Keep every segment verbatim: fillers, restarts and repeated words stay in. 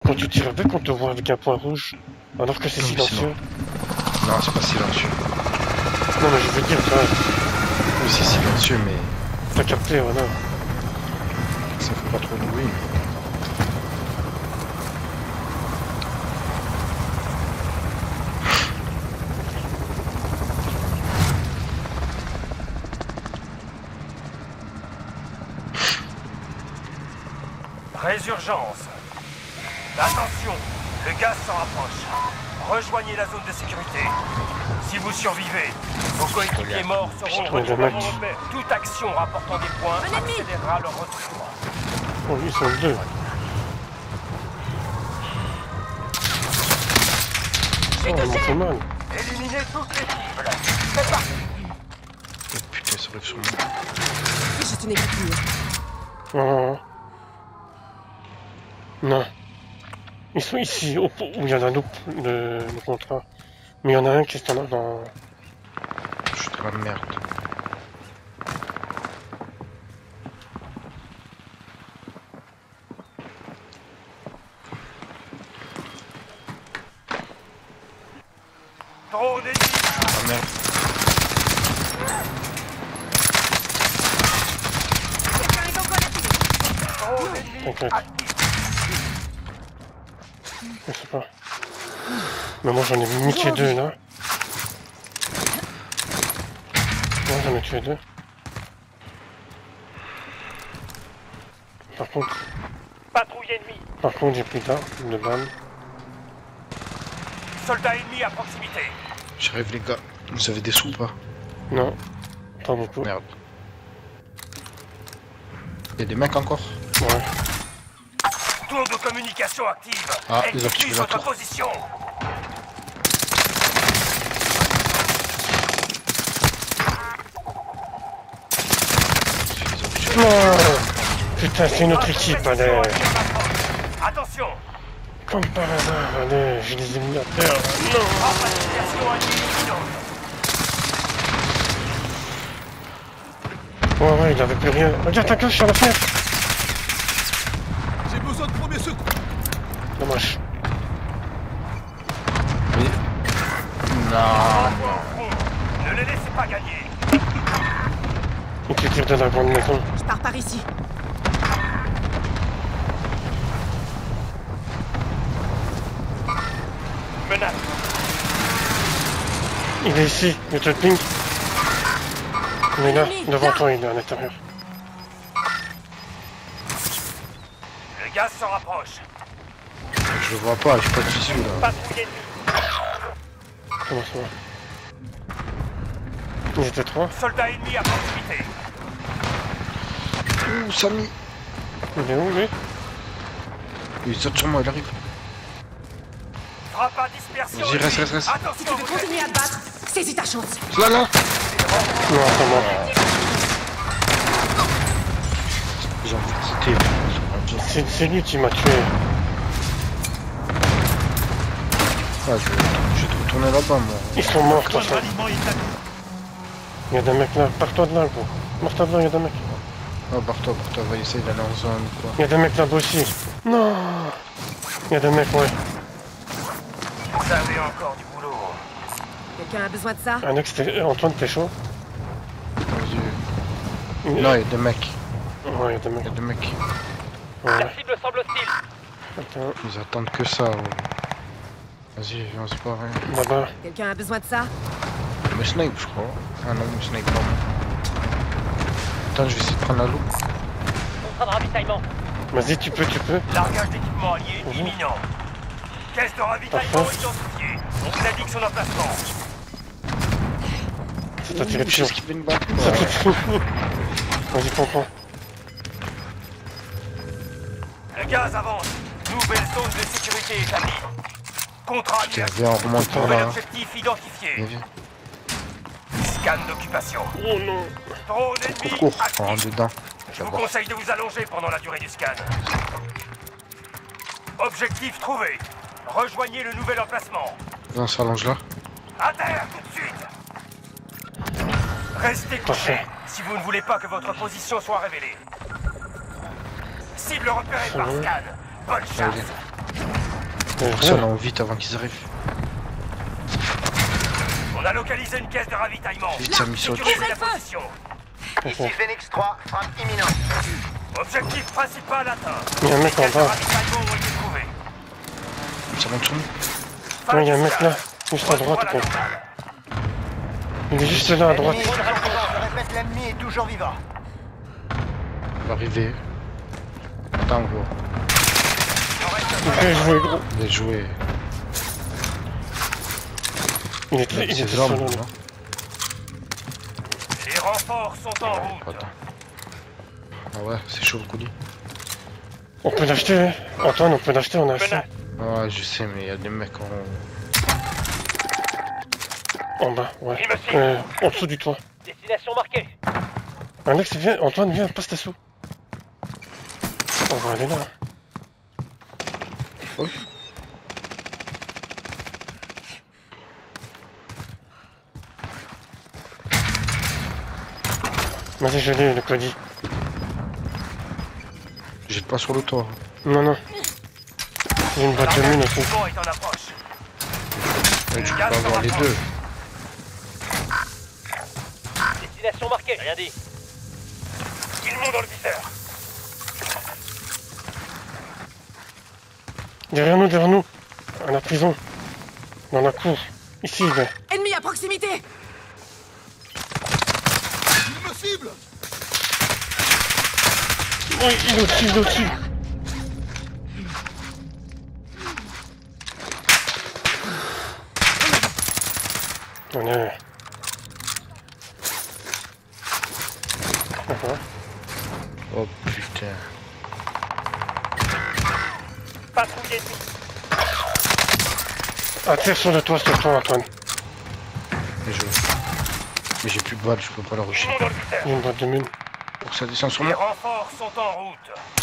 Quand tu tires avec, on te voit avec un point rouge. Alors que c'est silencieux. Non, c'est pas silencieux. Non, mais je veux dire, ça. Oui, c'est silencieux, mais. T'as capté, voilà. Ça fait pas trop de bruit. Résurgence. Attention, le gaz s'en rapproche. Rejoignez la zone de sécurité. Si vous survivez, vos coéquipiers morts seront retrouvés. Toute action rapportant des points accélérera leur retour. Oh, ils sont deux. Oh, on fait mal. Éliminez toutes les cibles. C'est parti. Oh putain, ça arrive sur moi. C'est juste une écriture. Oh. Non. Ils sont ici, où il y en a d'autres, le, le contrat. Mais il y en a un qui est dans... dans... Je suis dans la merde. Drone ennemi. Ah merde. Drone ennemi. T'inquiète. Je sais pas. Mais moi j'en ai mis tué deux là. Moi j'en ai tué deux. Par contre... Patrouille ennemie. Par contre j'ai plus d'armes, de balles. Soldats ennemis à proximité. J'arrive les gars. Vous avez des sous ou pas? Non. Pas beaucoup. Merde. Y'a des mecs encore? Ouais. Tour de communication active. Ah, ils ont Exécute activé la votre tour. position. Non. Putain, c'est une autre équipe, allez. Attention. Comme par hasard, allez, j'ai des émulateurs. Non. Repatriation imminente. Ouais, ouais, il avait plus rien. Regarde ta cloche sur la fenêtre. J'ai besoin de premier secours. Dommage. Oui. Non. Ne les laissez pas gagner. Et tu tires de la grande maison. Je pars par ici. Menace. Il est ici, il te ping. Il est là, devant toi, il est à l'intérieur. Le gaz s'en rapproche. Je le vois pas, j'ai pas de visu là. Patrouille ennemie. Comment ça va? Ils étaient trois. Soldats ennemis à proximité. Ouh, Samy. Il est où, lui? Il saute sur moi, il arrive. Frappe à dispersion. Vas-y, reste, reste, reste. Si Attention, tu veux vous continuer à te battre, saisis ta chance. Là, là. Non, c'est moi. J'ai envie de quitter. C'est c'est lui qui m'a tué. Ah, je vais, je vais te retourner là-bas, moi. Ils sont morts, toi, Votre ça. aliment est à... Il y a des mecs là. Pars-toi de là, gros. Pars-toi de là, il y a des mecs. Oh, barre-toi, barre-toi, va essayer d'aller en zone ou quoi. Il y a des mecs là-bas aussi. Non. Il y a des mecs, ouais. Vous avez encore du boulot. Quelqu'un a besoin de ça? Un mec, c'était Antoine, t'es chaud? Vas-y. Il- Non, il y a des mecs. Ouais, il y a des Il mecs. y a des mecs. Ouais. cible semble hostile. Attends, Ils attendent que ça, ouais. Vas-y, viens, on se barre. là-bas. Quelqu'un a besoin de ça? Me snipe, je crois. Ah non, me snipe pas. moi. Attends, je vais essayer de prendre la loupe. Contrat de ravitaillement. Vas-y, tu peux, tu peux. Largage d'équipement allié Mhm. imminent. Caisse de ravitaillement Parfait. identifiée. On vous indique son emplacement. Ça t'a tiré Ouh, dessus. j'ai esquivé une balle. Ça t'a tiré. Vas-y, comprends. Le gaz avance. Nouvelle zone de sécurité établie. Contrat Tiens, annulé. viens, on remonte par Nouvel là. hein. objectif Viens, identifié. viens. Scan d'occupation. Oh non. Drone Cours, ennemi cours. On actif. rentre dedans. Je vous D'abord. conseille de vous allonger pendant la durée du scan. Objectif trouvé. Rejoignez le nouvel emplacement. Viens, on s'allonge là. À terre tout de suite. Restez couché Parfait. si vous ne voulez pas que votre position soit révélée. Cible repérée par Mhm. scan. Bonne chasse. Personnellement, vite avant qu'ils arrivent. On a localisé une caisse de ravitaillement. Vite, ça a mis sur le Sécurisez la position. Ici Phoenix trois, frappe imminente. Objectif principal atteint. Il y a un mec en Les caisses de bas. ravitaillement ont été trouvées. Ça monte sur nous. Fin Ouais, il y a un du mec là, stade. juste à droite, Retour quoi. à la normale. Il est juste là à droite. Ennemi est toujours vivant. Je répète, l'ennemi est toujours vivant. On va arriver. Attends, gros. Bien joué, gros. Bien joué. Il était, il C'est était l'homme, solo, là. non? Les renforts sont en route. Attends. Ah ouais, c'est chaud le coulis. On peut l'acheter, hein. Antoine, on peut l'acheter, on a acheté. Ouais, je sais, mais il y a des mecs en... En bas, ouais. Il me suit. Euh, en dessous du toit. Destination marquée. Alex, viens, Antoine, viens, passe ta sous. On va aller là. Oui. Vas-y, je l'ai, le colis. Jette pas sur le toit. Non, non. J'ai une boîte de mine aussi. L'armement est en approche. Ouais, tu peux pas avoir les deux. Destination marquée. Rien dit. Ils montent dans le viseur. Derrière nous, derrière nous. À la prison. Dans la cour. Ici, il est. Ennemi à proximité! Oui, il est au-dessus, il est au-dessus. On est... D'accord. Oh putain. Patrouille ennemie. Ah, tire sur le toit, sur le toit, Antoine. Bien joué. Mais j'ai plus de balles, je peux pas la Ils rusher. montent dans le viseur. Il y a une boîte de mine. Pour que ça descende sur Les moi. renforts sont en route.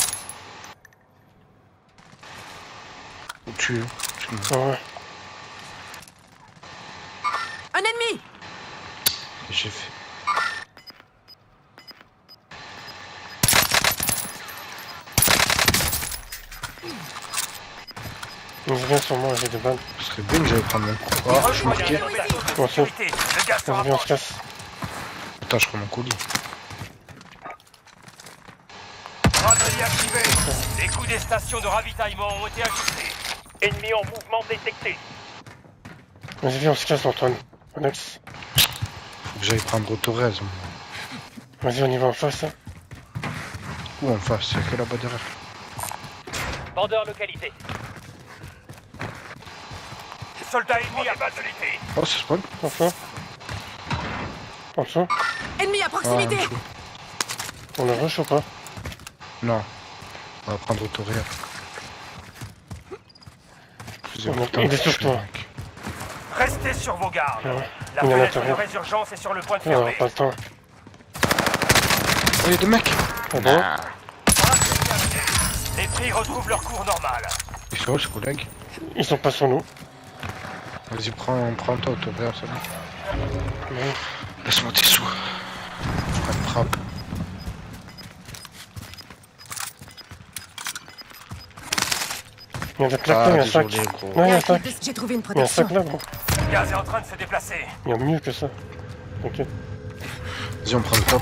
Faut le tuer. Ah ouais. Un ennemi! J'ai fait. Il vient sur moi, j'ai des balles. Ce serait bien que j'allais prendre mon coup. Oh, je suis marqué. Rejoignez la zone de Bon, c'est- sécurité. Le gaz se Vas-y, on se rapproche. casse. Attends, je prends mon colis. Braderie activée. Les coûts des stations de ravitaillement ont été ajustés. Ennemi en mouvement détecté. Vas-y, viens, on se casse, Antoine. Alex. Faut que j'aille prendre Torres. Vas-y, on y va en face. Hein. Où en face? Il y a que là-bas derrière. Vendeur localisé. Soldats ennemis à base de l'épée. Oh, c'est spawn. En dessous. En dessous. Ennemi à Ah, en proximité! dessous. On le rush ou pas? Non. On va prendre Torres. On a- il est sur toi. Restez sur vos gardes. Ah ouais. La Il y en a fenêtre de l'intérieur. résurgence est sur le point de On n'aura fermer. pas le temps. Oh, il y a des mecs. Ah bon? Les prix retrouvent leur cours normal. Ils sont où, ces collègues? Ils sont pas sur nous. Vas-y, prends, prends toi, Torres, c'est bon. Ouais. Laisse-moi tes sous. Je prends une frappe. Il y a des plaques là, il y a un sac. désolé, gros. Non, il y a un un sac. kit de- J'ai trouvé une Il y a un sac protection. là, gros. Le gaz est en train de se déplacer. Il y a mieux que ça. Ok. Vas-y, on prend le top.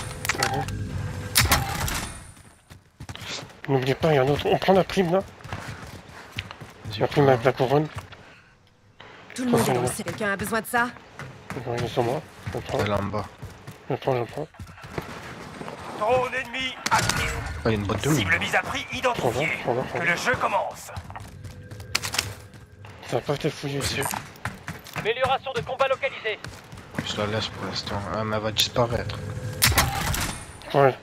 N'oubliez pas, il y a un autre. On prend la prime là. Vas-y, La prime prends. avec la couronne. Tout le monde est Attention, lancé. Quelqu'un a besoin de ça? Ouais, il est sur moi. Je prends, Elle est en bas. je prends, je prends. Drone ennemi actif. Ah, il y a une boîte de mine. Cible mise à prix identifiée. Prends-la, prends-la, Que le jeu commence. Ça n'a pas été fouillé ici. Amélioration de combat localisée. Je la laisse pour l'instant. Ah, mais elle va disparaître. Ouais.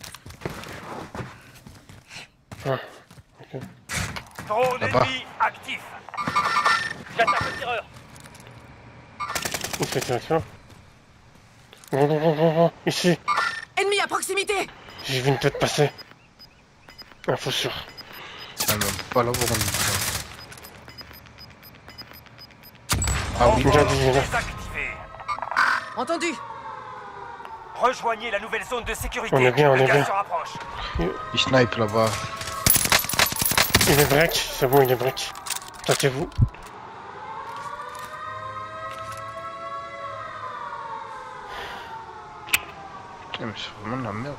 Ah, Drone Là-bas. ennemi actif. J'attaque le tireur. il fait direction. Bon, bon, bon, bon, bon. Ici. Ennemi à proximité! J'ai vu une tête passer. Info sûre. Ah, mais on peut pas l'avoir en même temps. Ah oui, il a dit, il est là. Désactivé. Entendu! Rejoignez la nouvelle zone de sécurité. On est bien, on le est gaz bien. se rapproche. il snipe là-bas. Il est break. C'est bon, il est break. Tâtez-vous. Putain, mais c'est vraiment de la merde.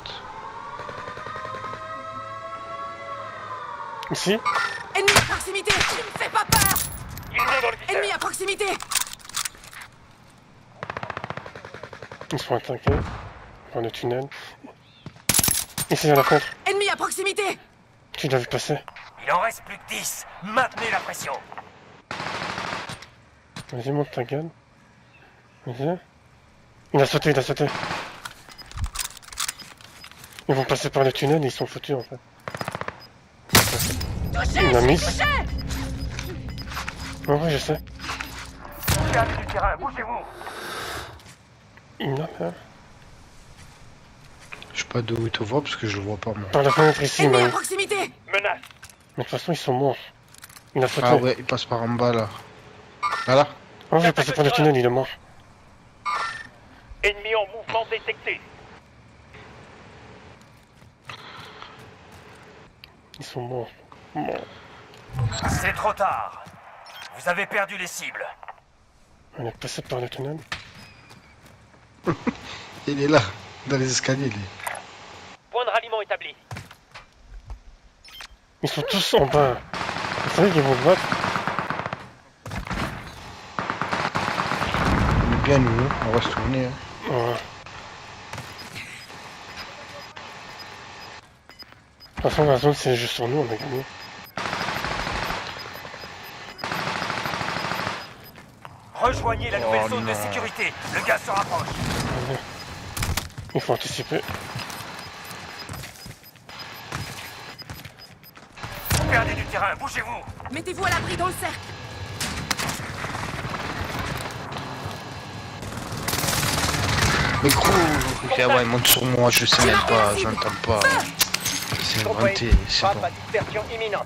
Ici. Ennemi à proximité! Tu me fais pas peur! Il est dans le viseur. Ennemi à proximité! Ils sont attaqués. Dans le tunnel. Ici à la fenêtre. Ennemi à proximité! Tu l'as vu passer. Il en reste plus que dix. Maintenez la pression. Vas-y, monte ta gueule. Vas-y. Il a sauté, il a sauté. Ils vont passer par le tunnel et ils sont foutus en fait. Touché! Il m'a mis. Touché! Ouais, ouais, je sais. Gardez du terrain, bougez-vous. Il l'a fait. Je sais pas d'où il te voit parce que je le vois pas moi. Par la fenêtre ici, il Ennemi m'a à eu. proximité! Menace. Mais de toute façon, ils sont morts. Il a sauté. Ah ouais, il passe par en bas là. Voilà. Oh, j'ai passé par le tunnel, il est mort. Ennemi en mouvement détecté. Ils sont morts. Morts. C'est trop tard. Vous avez perdu les cibles. On est passé par le tunnel. Il est là, dans les escaliers lui. Point de ralliement établi. Ils sont tous en bas. Vous savez qu'ils vont se battre. On est bien nous, on va se tourner. Hein. Ouais. De toute façon, la zone, c'est juste sur nous, on a gagné. Rejoignez la nouvelle Oh zone de non. sécurité. Le gaz se rapproche. Allez. Il faut anticiper. Vous perdez du terrain, bougez-vous. Mettez-vous à l'abri dans le cercle! Mais gros, ok, ouais, il monte sur moi, je sais même pas, j'entends pas. C'est inventé, c'est bon. dispersion imminente.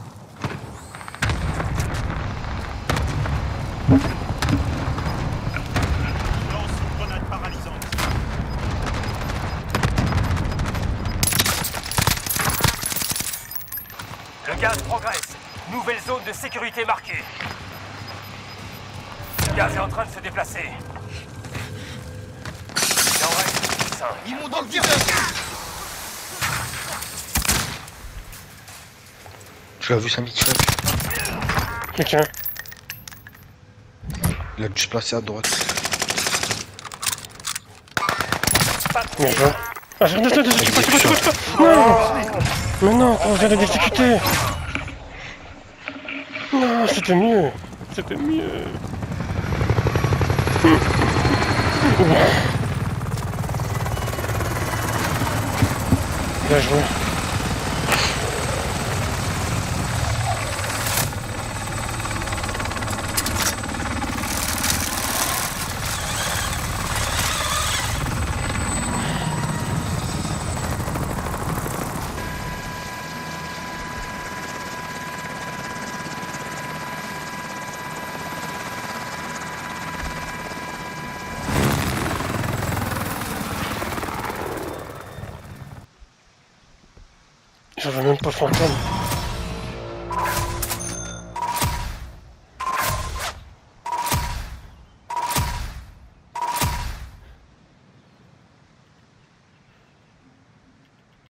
Le gaz progresse. Nouvelle zone de sécurité marquée. Le gaz est en train de se déplacer. Il en reste cinq. Ils m'ont dans le viseur. Tu l'as vu, Samy Chuck? Quelqu'un. Il a dû se placer à droite. Bien joué. Ah, j'ai rien de je pas, je pas, je pas. Non. Mais non, on vient de l'exécuter. Non, c'était mieux. C'était mieux. Bien joué. J'avais même pas fantôme.